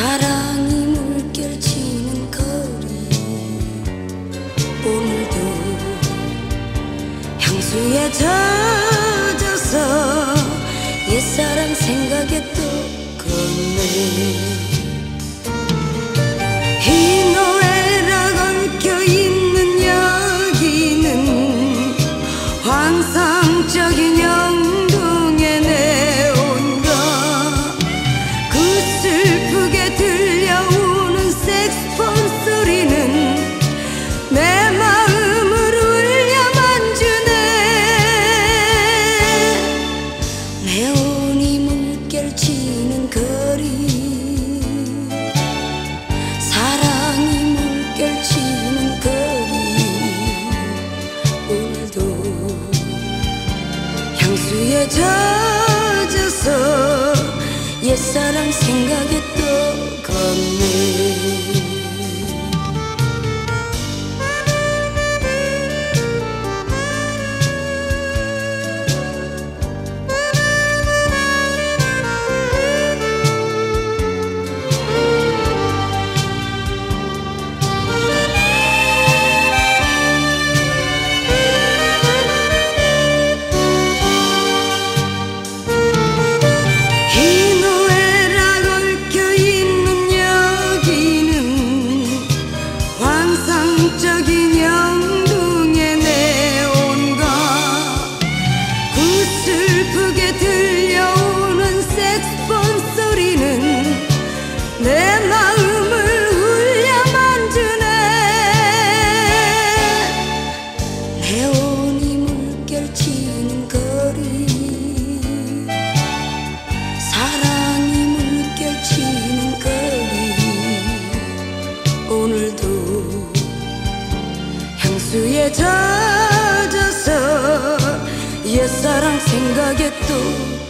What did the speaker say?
사랑이 물결치는 거리 오늘도 향수에 젖어서 옛사랑 생각에 또 걷네. 이 노래가 얽혀있는 여기는 환상적인 영동의 네온과 그 슬프게 들려오는 색소폰 소리는 내 마음을 울려만 주네. 네온이 물결치는 거리, 사랑이 물결치는 거리 오늘도 향수에 젖어서 옛사랑 생각에 또 걷네. 적인 영동의 네온과 그 슬프게 들려오는 색소폰 소리는 내 마음을 울려만 주네. 네온이 물결치는 거리, 사랑이 물결치는 거리 오늘도 향수에 젖어서 옛사랑 생각에 또